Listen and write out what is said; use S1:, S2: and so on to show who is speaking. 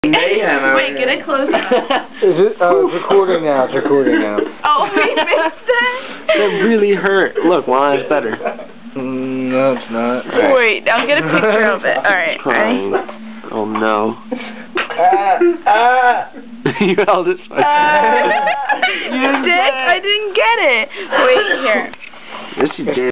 S1: Mayhem.
S2: Wait, get it close up.
S3: Is it? Oh, it's recording now. It's recording now.
S2: Oh, we missed that.
S1: That really hurt. Look, well, it's better.
S3: No, it's not. Right.
S2: Wait, I'll get a picture of it. Alright, ready?
S1: Oh no. You held it.
S2: You did? I didn't get it. Wait, here.
S1: Yes, you did.